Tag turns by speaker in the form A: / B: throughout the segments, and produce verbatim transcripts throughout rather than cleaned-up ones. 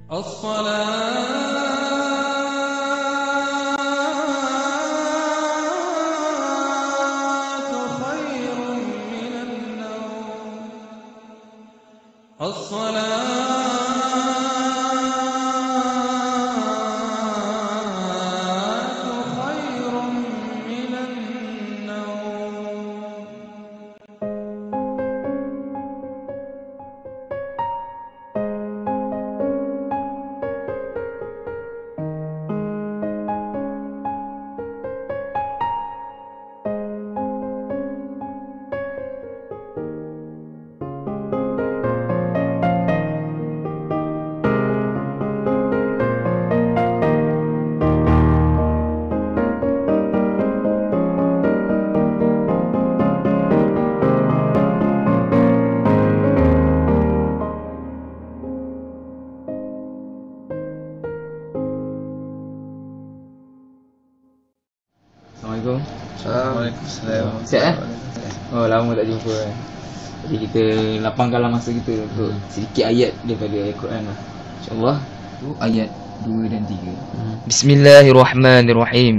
A: Assalamualaikum.
B: Assalamualaikum.
A: Sihat eh? Oh, lama tak jumpa kan. Jadi kita lapangkanlah masa kita untuk sedikit ayat daripada Al-Quran lah. InsyaAllah tu ayat dua dan tiga. Bismillahirrahmanirrahim.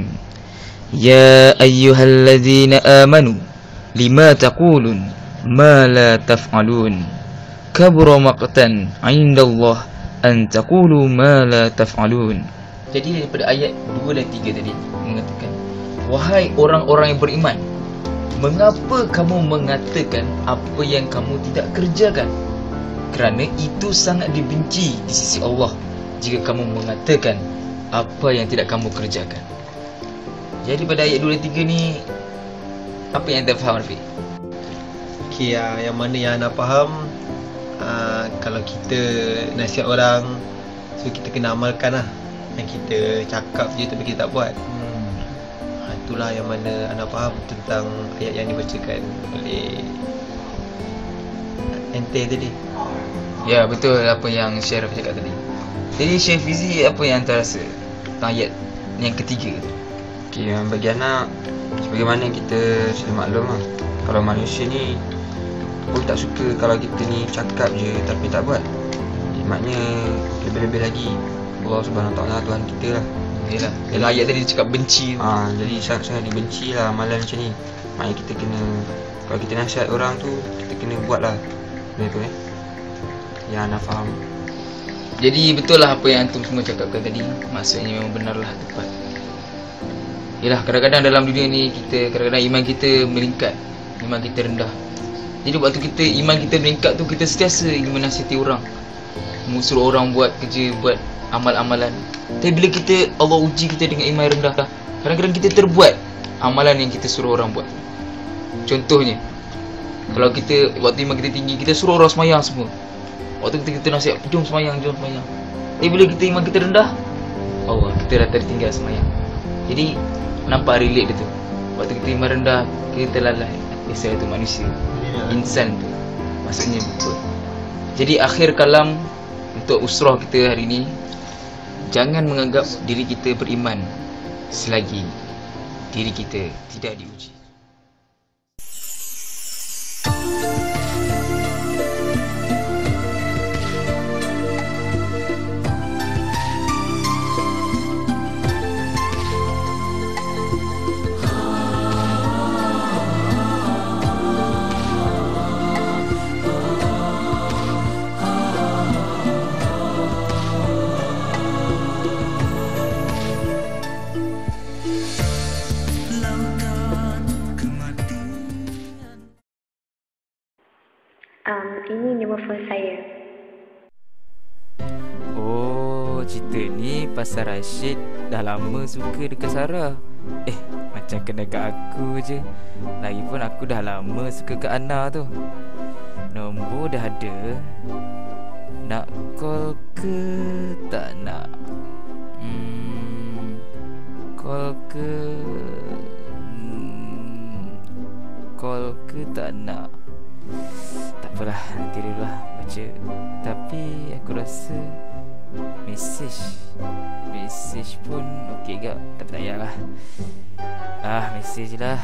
A: Ya ayyuhalladzina amanu lima taqulun ma la taf'alun kabura maqtan 'indallah an taqulu ma la taf'alun. Jadi daripada ayat dua dan tiga tadi mengatakan, wahai orang-orang yang beriman, mengapa kamu mengatakan apa yang kamu tidak kerjakan? Kerana itu sangat dibenci di sisi Allah jika kamu mengatakan apa yang tidak kamu kerjakan. Jadi pada ayat dua dan tiga ni, apa yang anda faham, Rafiq?
B: Okay, uh, yang mana yang anda faham, uh, kalau kita nasihat orang, so kita kena amalkan lah. Yang kita cakap je tapi kita tak buat. hmm. ha, Itulah yang mana anda faham tentang ayat yang dibacakan oleh ente tadi.
A: Ya, betul apa yang Syekh Rafiq cakap tadi. Jadi Syekh Fizi, apa yang anda rasa tentang ayat yang ketiga tu?
C: Okay, bagi anak, sebagaimana kita sudah maklum lah, kalau manusia ni pun tak suka kalau kita ni cakap je tapi tak buat. eh, Maknanya lebih-lebih lagi Allah Subhanahu Wa Taala, Tuhan kita lah.
A: Yalah, dalam ayat tadi dia cakap benci.
C: ha, Jadi sangat-sangat dibenci lah amalan macam ni. Maknanya kita kena, kalau kita nasihat orang tu, kita kena buat lah benda tu eh yang anda faham.
A: Jadi betul lah apa yang antum semua cakapkan tadi. Maksudnya memang benarlah, tepat. Yalah, kadang-kadang dalam dunia ni kita, kadang-kadang iman kita meningkat, iman kita rendah. Jadi waktu kita, iman kita meningkat tu, kita sentiasa ingin menasihati orang, suruh orang buat kerja, buat amal-amalan. Tapi bila kita, Allah uji kita dengan iman rendah, kadang-kadang kita terbuat amalan yang kita suruh orang buat. Contohnya, kalau kita, waktu iman kita tinggi, kita suruh orang semayang semua. Waktu kita, kita nasihat, jom semayang, jom semayang. Tapi bila kita iman kita rendah, Allah, kita dah tertinggal semayang. Jadi nampak relate dia tu. Waktu kita iman rendah, kita lalai. Biasa tu manusia, insan tu, maksudnya betul. Jadi akhir kalam untuk usrah kita hari ni, jangan menganggap diri kita beriman selagi diri kita tidak diuji.
D: Um, ini nombor phone saya.
E: Oh, cerita ni pasal Rashid dah lama suka dekat Sarah. Eh, macam kena kat aku je. Lagipun aku dah lama suka kat Ana tu. Nombor dah ada. Nak call ke tak nak? Hmm, call ke hmm, call ke tak nak? Tak apalah, nanti dulu lah baca. Tapi aku rasa Message Message pun okey ke? Tapi tak payahlah. Ah, message lah.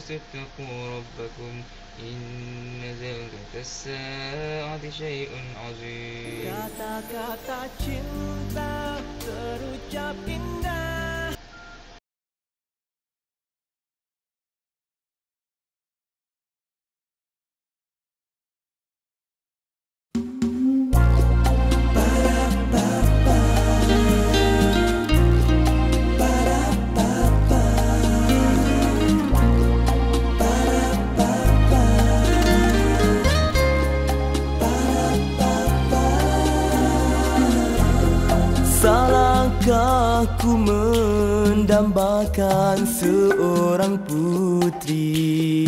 A: اتقوا ربكم إن زلزلة الساعة شيء عظيم.
F: Kata-kata cinta terucap indah. Salahkah ku mendambakan seorang putri,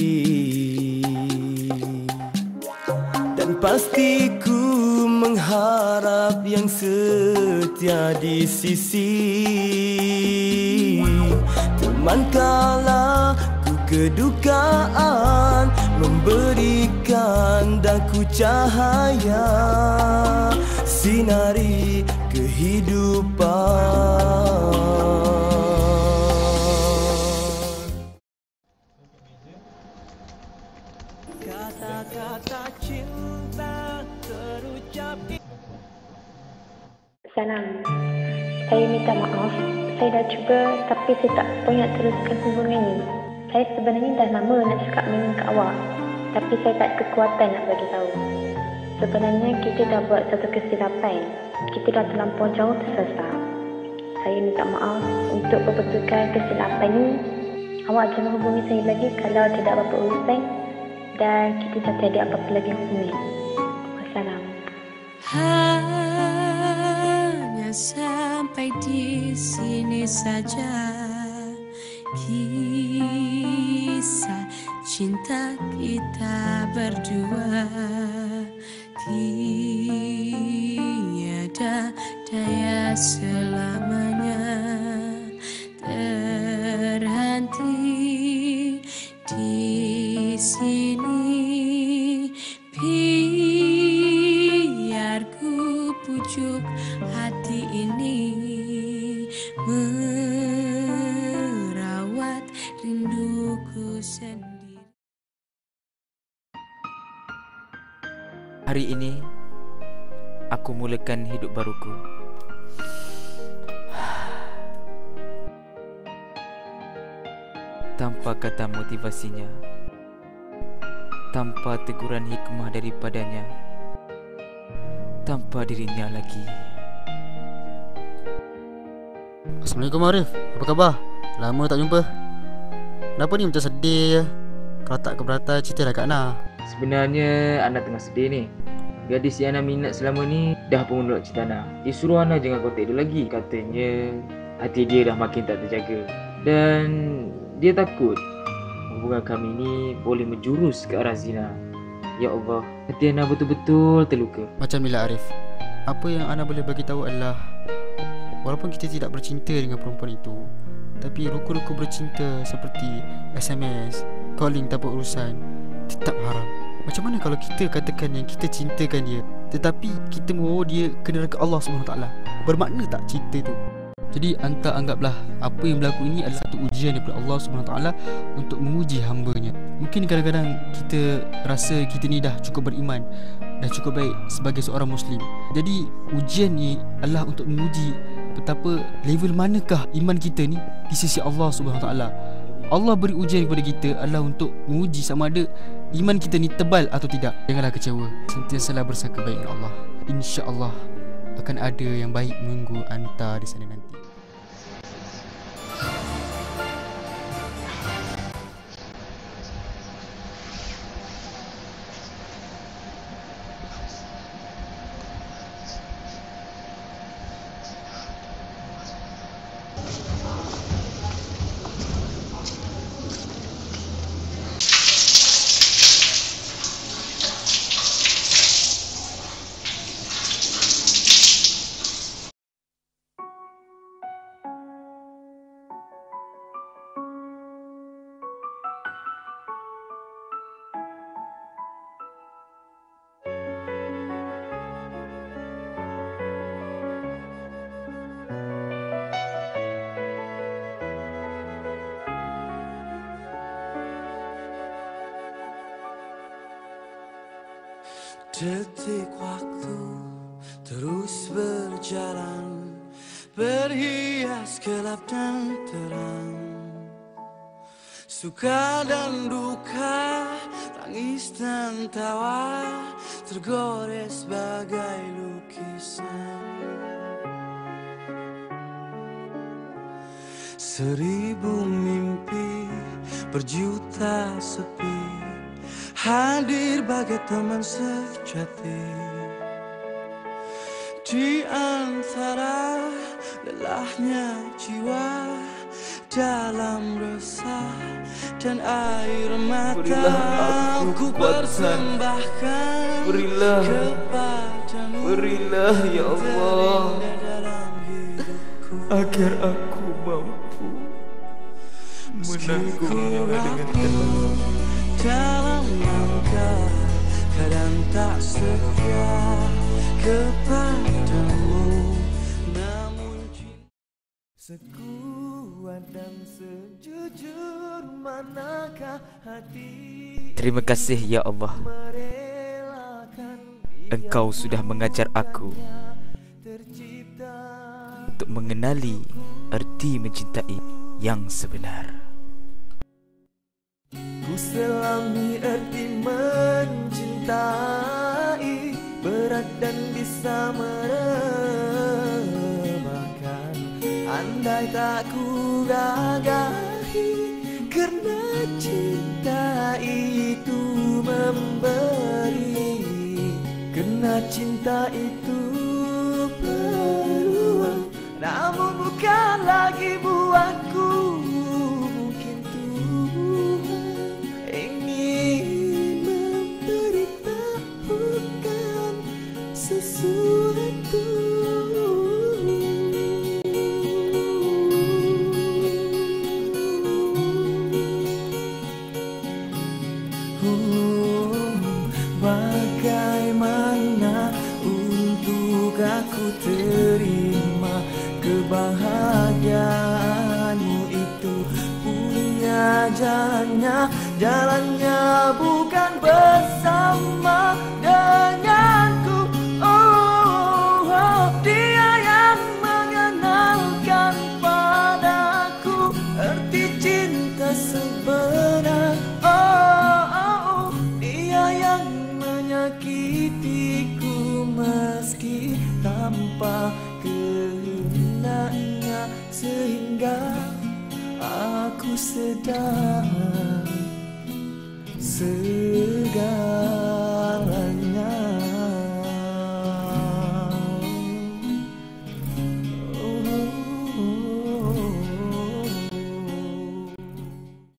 F: dan pasti ku mengharap yang setia di sisi. Teman kala ku kedukaan, memberikan daku cahaya, sinari kehidupan. Kata-kata cinta terucap.
D: Salam. Saya minta maaf. Saya dah cuba tapi saya tak punya teruskan hubungan ini. Saya sebenarnya dah lama nak cakap memang ke awak, tapi saya tak kekuatan nak bagi tahu. Sebenarnya kita dah buat satu kesilapan. Kita dah terlampau jauh tersesat. Saya minta maaf untuk perbetulkan kesilapan ini. Awak jangan hubungi saya lagi kalau tidak apa-apa urusan, dan kita tak ada apa-apa lagi hubungan. Wassalam.
G: Hanya sampai di sini saja kisah cinta kita berdua. Tiada daya selamanya terhenti di sini. Biar ku pujuk hati ini, merawat rinduku sendiri.
E: Hari ini aku mulakan hidup baruku. Tanpa kata motivasinya, tanpa teguran hikmah daripadanya, tanpa dirinya lagi.
H: Assalamualaikum Arif, apa khabar? Lama tak jumpa. Kenapa ni macam sedih je? Kalau tak keberatan, ceritalah Kak Ana.
A: Sebenarnya Ana tengah sedih ni. Gadis yang Ana minat selama ni dah pun menolak cerita Ana. Dia suruh Ana jangan kontak dia lagi. Katanya hati dia dah makin tak terjaga, dan dia takut hubungan kami ni boleh menjurus ke arah zina. Ya Allah, hati Ana betul-betul terluka.
H: Macam bila Arif, apa yang Ana boleh bagi tahu adalah, walaupun kita tidak bercinta dengan perempuan itu, tapi ruku-ruku bercinta seperti S M S, calling tanpa urusan tetap haram. Macam mana kalau kita katakan yang kita cintakan dia, tetapi kita mahu dia ke neraka Allah subhanahu wa taala? Bermakna tak cinta tu? Jadi anta anggaplah apa yang berlaku ini adalah satu ujian daripada Allah subhanahu wa taala untuk menguji hamba-Nya. Mungkin kadang-kadang kita rasa kita ni dah cukup beriman, dah cukup baik sebagai seorang Muslim. Jadi ujian ni adalah untuk menguji betapa level manakah iman kita ni di sisi Allah subhanahu wa taala. Allah beri ujian kepada kita adalah untuk menguji sama ada iman kita ni tebal atau tidak. Janganlah kecewa, sentiasalah bersangka baik dengan Allah. InsyaAllah akan ada yang baik menunggu anta di sana nanti.
F: Detik waktu terus berjalan, berhias gelap dan terang, suka dan duka, tangis dan tawa, tergores bagai lukisan. Seribu mimpi, berjuta sepi, hadir bagai teman sejati. Di antara lelahnya jiwa, dalam resah dan air mata, ku persembahkan kepadamu.
E: Berilah ya Allah, agar aku mampu menanggungnya dengan tenang.
F: Dalam langkah kadang tak setia kepadamu, namun sekuat dan sejujur manakah hati.
E: Terima kasih ya Allah, Engkau sudah mengajar aku untuk mengenali erti mencintai yang sebenar.
F: Ku selami erti mencintai, berat dan bisa merebahkan. Andai tak ku gagahi, karena cinta itu memberi, karena cinta itu peluang, namun bukan lagi buatku. Mungkin Tuhan ingin memberitahukan sesuatu. Oh, bagaimana untuk aku terima kebahagiaanmu itu? Punya jalannya, jalannya bukan bersama denganku. Oh, oh, dia yang mengenalkan padaku arti cinta sebenar. Oh, oh, oh, dia yang menyakitiku meski tanpa kehendaknya, sehingga aku sedang sedih.